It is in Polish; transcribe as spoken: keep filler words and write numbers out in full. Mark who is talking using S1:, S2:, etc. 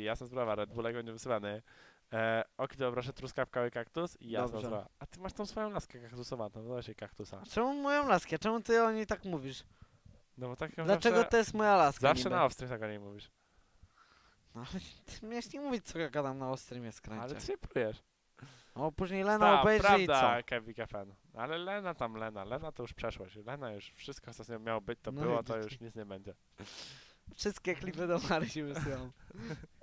S1: Jasna sprawa, Red Bullego nie wysyłany. E, Okito, proszę truskawka i kaktus i jasna
S2: Dobrze.
S1: sprawa. A ty masz tą swoją laskę kaktusowatą, no się kaktusa.
S2: Czemu moją laskę? Czemu ty o niej tak mówisz?
S1: No bo tak ją
S2: Dlaczego
S1: zawsze,
S2: to jest moja laska
S1: zawsze
S2: niby?
S1: na ostrym tego nie mówisz.
S2: No ale ty miałeś nie mówić, co ja gadam na ostrym skręcie.
S1: Ale ty się prujesz.
S2: O, później Lena
S1: Ta,
S2: obejrzy i co?
S1: prawda, Kevin Fan. Ale Lena tam, Lena. Lena to już przeszłość. Lena już wszystko, co z nią miało być, to
S2: No
S1: było,
S2: i
S1: to
S2: dzieci.
S1: już nic nie będzie.
S2: Wszystkie klipy do Mary się wysyłam.